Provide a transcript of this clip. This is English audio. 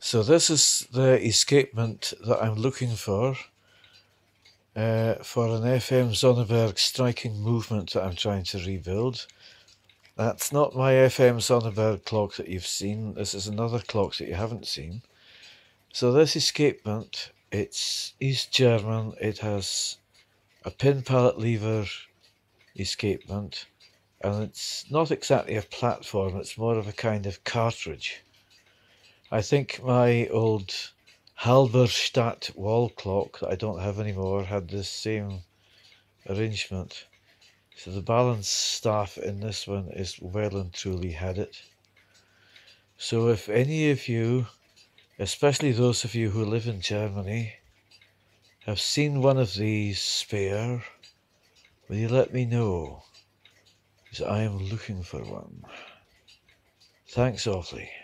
So this is the escapement that I'm looking for an FM Sonneberg striking movement that I'm trying to rebuild. That's not my FM Sonneberg clock that you've seen. This is another clock that you haven't seen. So this escapement, it's East German. It has a pin pallet lever escapement, and it's not exactly a platform, it's more of a kind of cartridge. I think my old Halberstadt wall clock that I don't have anymore had this same arrangement. So the balance staff in this one is well and truly had it. So if any of you, especially those of you who live in Germany, have seen one of these spare, will you let me know? Because I am looking for one. Thanks awfully.